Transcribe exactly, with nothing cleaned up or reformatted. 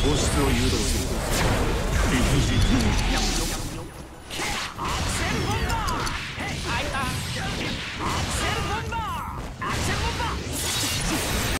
放出を誘導する。理不尽。アクセルボンバー。はい、あ、アクセル